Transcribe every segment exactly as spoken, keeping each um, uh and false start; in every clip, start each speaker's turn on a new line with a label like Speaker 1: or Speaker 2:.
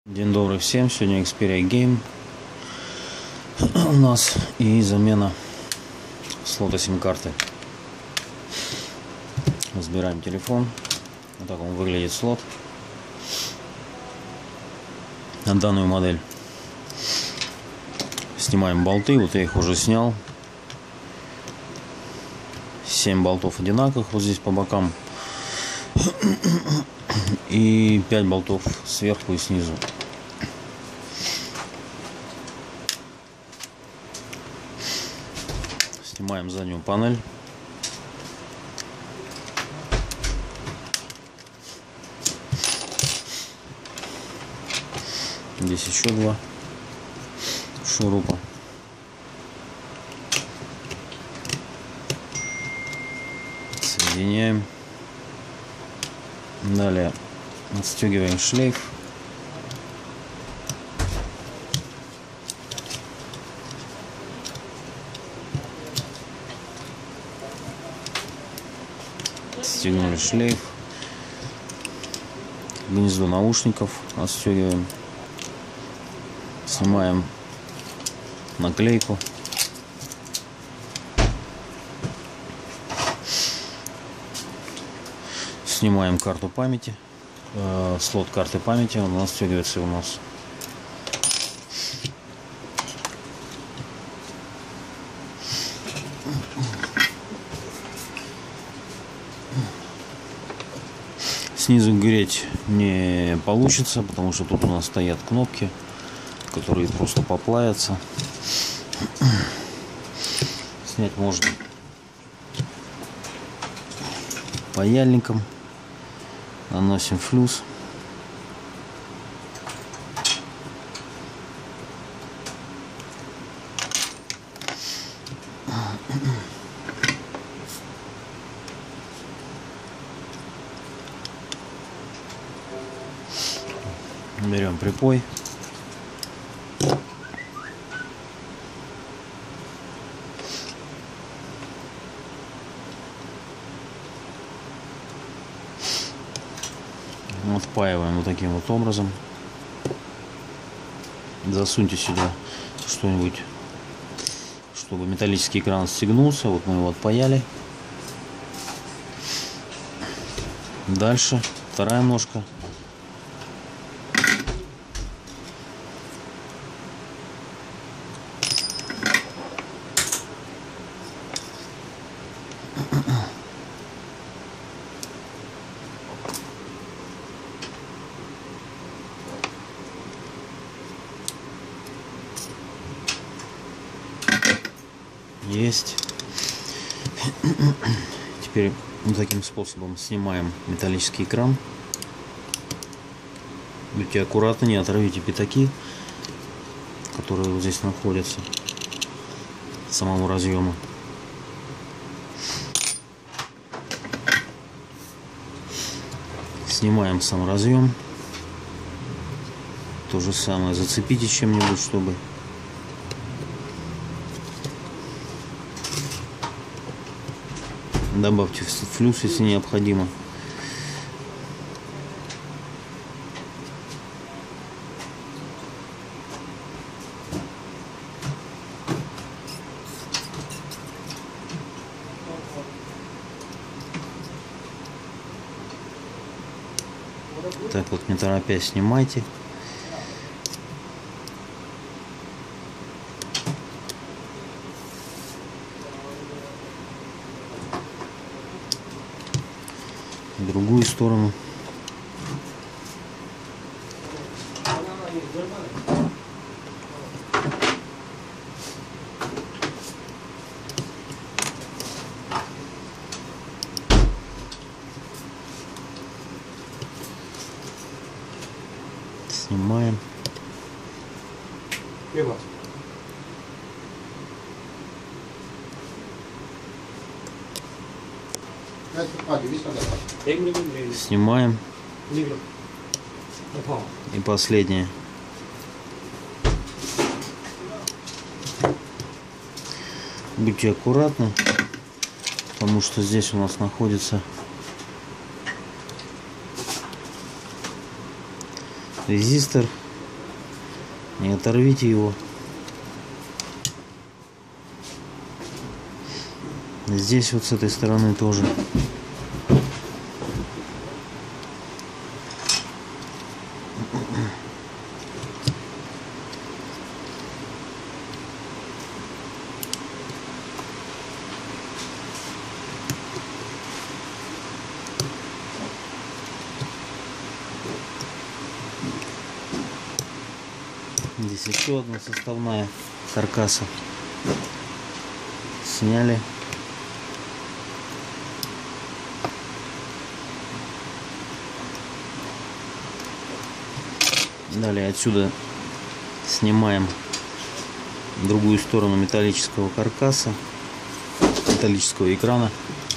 Speaker 1: День добрый всем, сегодня Xperia Game у нас и замена слота сим-карты. Разбираем телефон, вот так он выглядит слот на данную модель. Снимаем болты, вот я их уже снял, семь болтов одинаковых вот здесь по бокам и пять болтов сверху и снизу. Снимаем заднюю панель. Здесь еще два шурупа. Соединяем. Далее отстегиваем шлейф. Отстегнули шлейф. Гнездо наушников отстегиваем. Снимаем наклейку. Снимаем карту памяти. Э, слот карты памяти, он отстегивается у нас. Снизу греть не получится, потому что тут у нас стоят кнопки, которые просто поплавятся. Снять можно паяльником. Наносим флюс. Берем припой. Впаиваем вот таким вот образом. Засуньте сюда что-нибудь, чтобы металлический экран стегнулся. Вот мы его отпаяли. Дальше вторая ножка. Есть. Теперь вот таким способом снимаем металлический экран. Будьте аккуратны, не оторвите пятаки, которые вот здесь находятся, самого разъема. Снимаем сам разъем. То же самое, зацепите чем-нибудь, чтобы добавьте флюс, если необходимо. Так вот, не торопясь, снимайте. В другую сторону. Снимаем. Снимаем. И последнее. Будьте аккуратны, потому что здесь у нас находится резистор Не оторвите его. Здесь вот с этой стороны тоже. Здесь еще одна составная каркаса. Сняли. Далее отсюда снимаем другую сторону металлического каркаса, металлического экрана.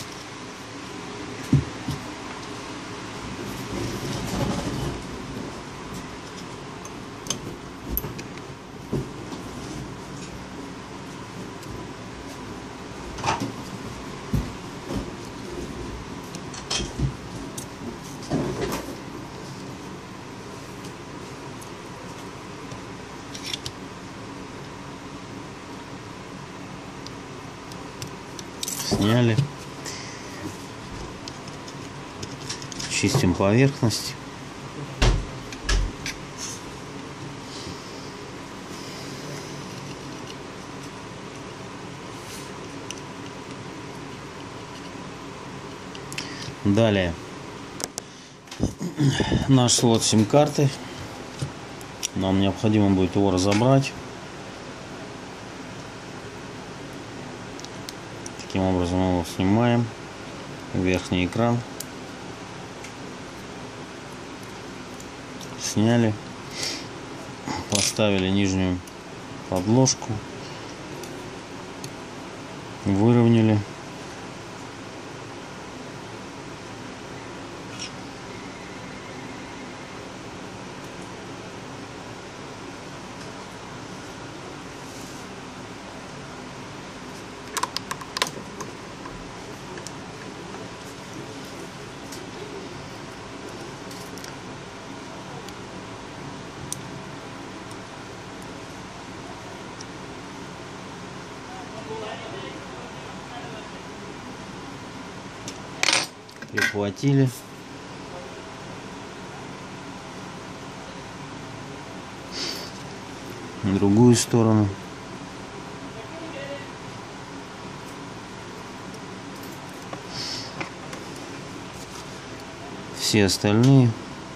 Speaker 1: Сняли. Чистим поверхность. Далее наш слот сим-карты. Нам необходимо будет его разобрать. Таким образом мы его снимаем. Верхний экран. Сняли. Поставили нижнюю подложку. Выровняли. Прихватили. На другую сторону. Все остальные.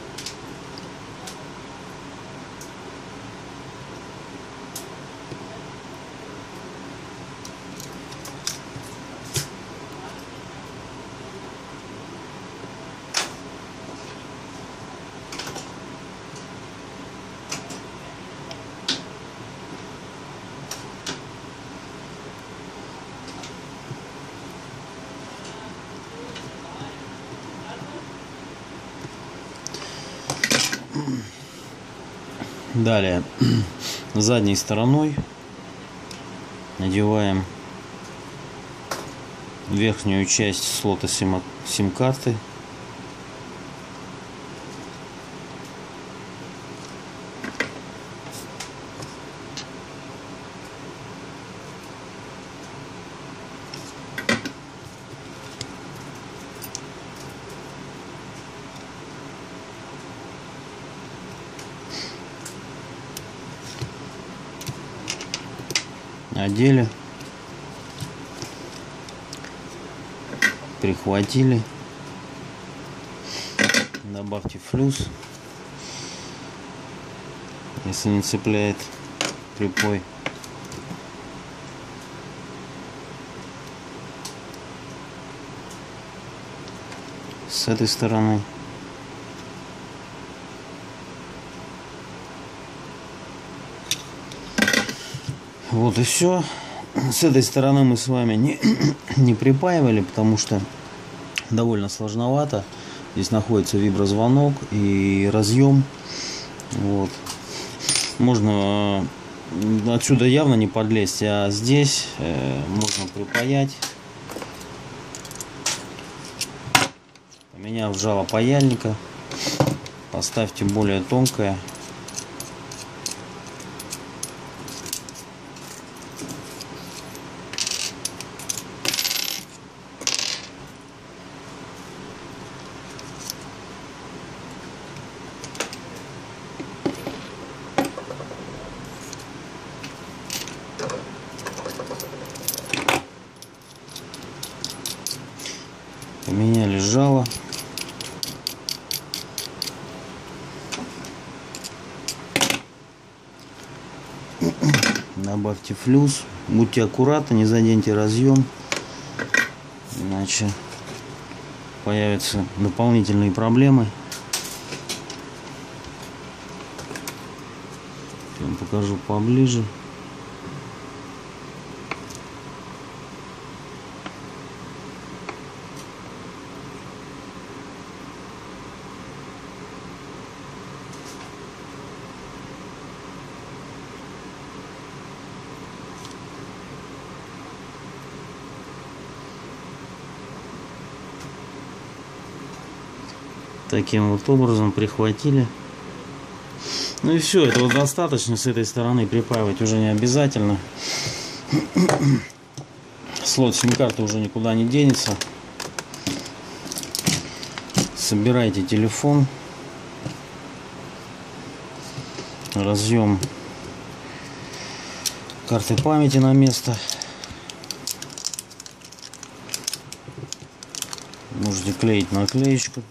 Speaker 1: Далее задней стороной надеваем верхнюю часть слота сим-карты. Одели, прихватили, добавьте флюс, если не цепляет припой. С этой стороны. Вот и все. С этой стороны мы с вами не, не припаивали, потому что довольно сложновато. Здесь находится виброзвонок и разъем. Вот. Можно отсюда явно не подлезть, а здесь э, можно припаять. Поменяв жало паяльника, поставьте более тонкое. Добавьте флюс. Будьте аккуратны, не заденьте разъем, иначе появятся дополнительные проблемы. Я вам покажу поближе. Таким вот образом прихватили. Ну и все, этого достаточно. С этой стороны припаивать уже не обязательно. Слот сим-карты уже никуда не денется. Собирайте телефон. Разъем карты памяти на место. Можете клеить наклеечку.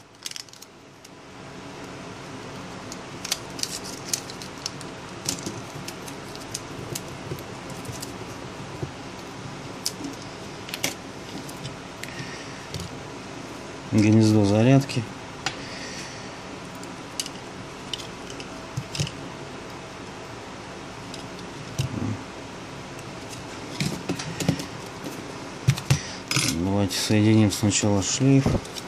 Speaker 1: Гнездо зарядки. Давайте соединим сначала шлейф.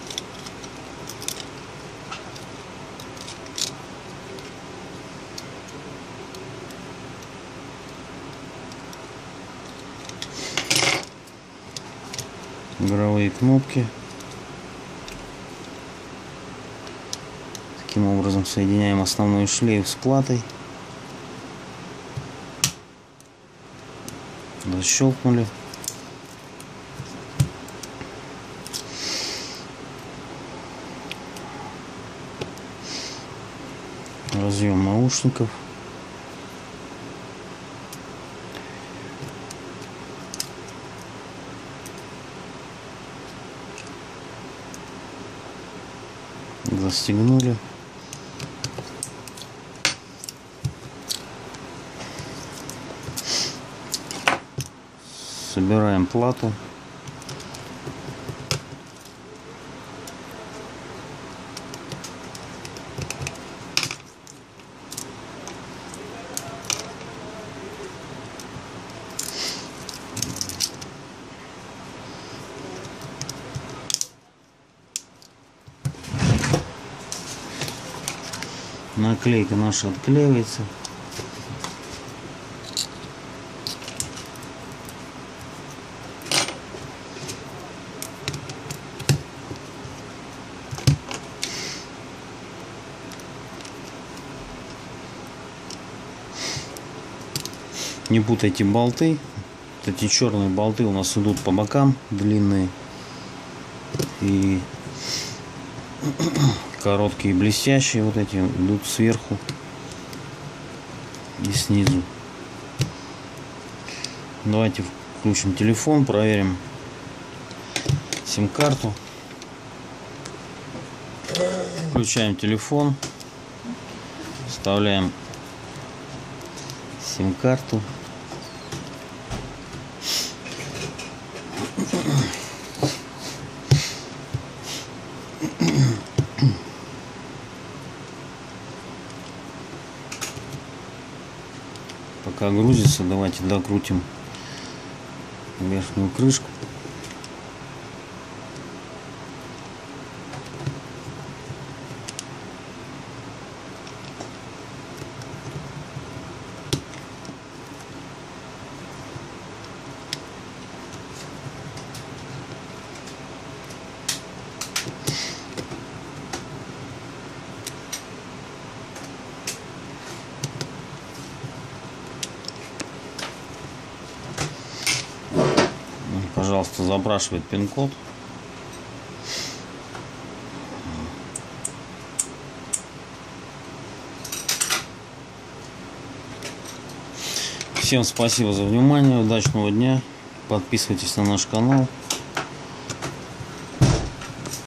Speaker 1: Игровые кнопки. Таким образом соединяем основной шлейф с платой. Защелкнули. Разъем наушников. Застегнули. Собираем плату. Наклейка наша отклеивается. Не путайте болты. Эти черные болты у нас идут по бокам, длинные, и короткие блестящие вот эти идут сверху и снизу. Давайте включим телефон, проверим сим-карту. Включаем телефон, вставляем сим-карту. Пока грузится, давайте докрутим верхнюю крышку. Пожалуйста, запрашивает пин-код. Всем спасибо за внимание, удачного дня, подписывайтесь на наш канал.